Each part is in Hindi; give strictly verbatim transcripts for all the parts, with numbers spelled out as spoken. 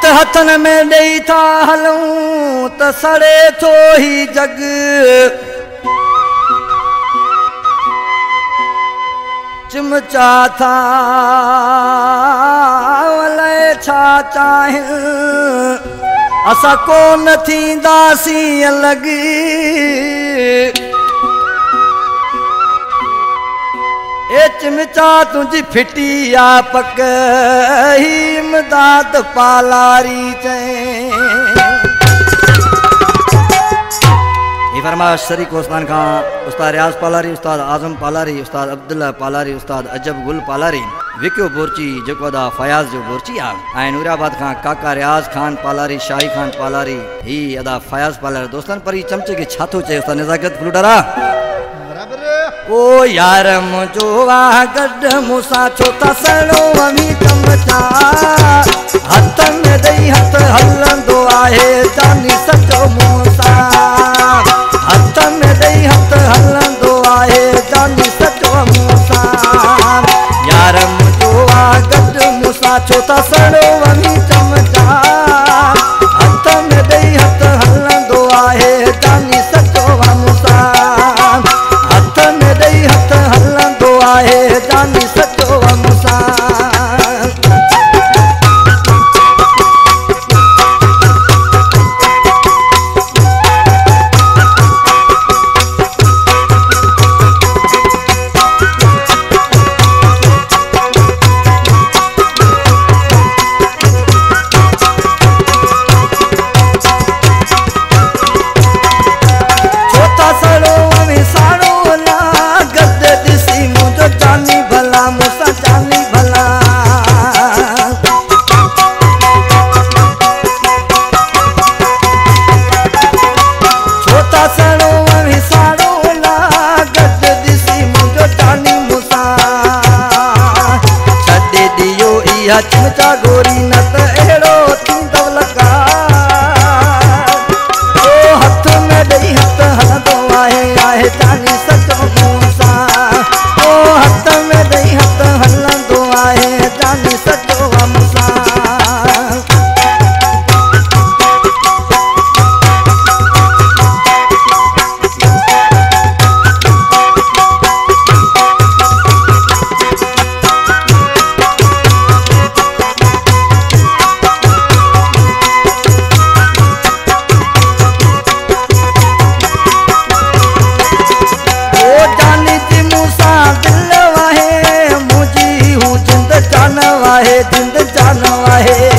हथन में दई था हलूं त सड़े थो ही जग। चिमचा था वले छा चाहें असा कोन थींदासी अलग। ए चिमचा तुझी फिटी आ पक ही इमदाद पालारी चैं। ये फरमाइश शरीक उस्मान खां, उस्ताद रियाज पालारी, उस्ताद आजम पालारी, उस्ताद अब्दुल्ला पालारी, उस्ताद अजब गुल पालारी, विक्यो बोरची जेको अदा फयाज जो बोरची आ। ऐं नूराबाद खां काका रियाज खान पालारी, शाही खान पालारी, ही अदा फयाज पालारी। दोस्तन पर ही चमचे के छातो चे उस्ताद नजाकत फ्लूडरा। ओ यार मुझो वाह गड मूसा छोटा सड़ो अमी चमचा। हथ में दई हथ हलंदो आहे जानी सचो मूसा। हथ में दई हथ हलंदो आहे जानी सचो मूसा। यार मुझो वाह गड मूसा छोटा सड़ो अमी चमचा। हथ में दई हथ हलंदो आहे जानी सचो मूसा। हथ में दई हथ हलंदो आहे जानी सचो मूसा। चिमचा गोरी न त अहिड़ो थींदो लॻा। ओ हथ में ॾेई हथ हलंदो आहे आहे जानी सचो मूसा। ओ हथ में ॾेई हथ हलंदो आहे जानी सचो मूसा। जिंद जान वाहे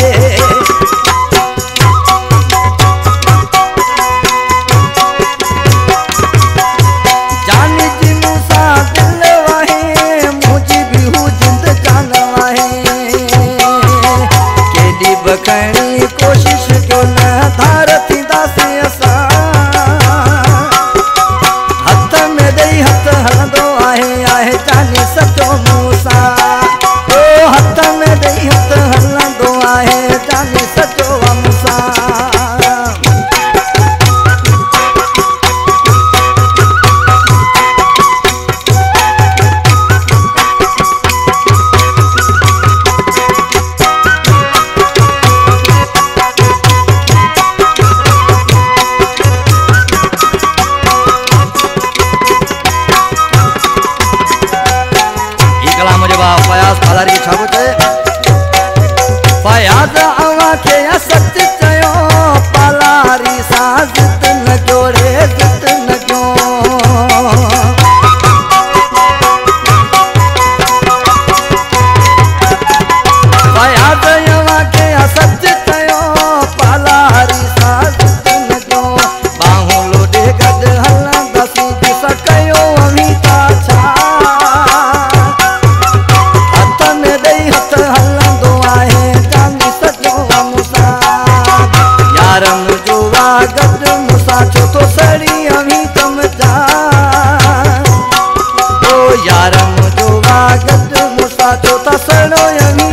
जानी जी मूसा दिल वाहे मुझी भी हूँ जिंद जान वाहे। केॾी बखणी कोशिश क्यों न धार थींदासीं असां। हथ में ॾेई हथ हलंदो आहे आहे जानी सचो मूसा। हथ में ॾेई हथ हलंदो आहे जानी सचो मूसा। फयाज पालारी छाबो चए फयाज अवा के सच चयो पालारी सा जित न जोड़े जित न जो। फयाज अवा के सच चयो पालारी सा जित न जो। बाहूं लोडे गॾु हलंदासीं दिस कयो अमीता छा। हलंदो आहे जानी सचो मूसा। यार मुझो वाह गड मूसा छो तो सड़ी अमी चमचा। ओ यार मुझो वाह गड मूसा छो तो सड़ो अमी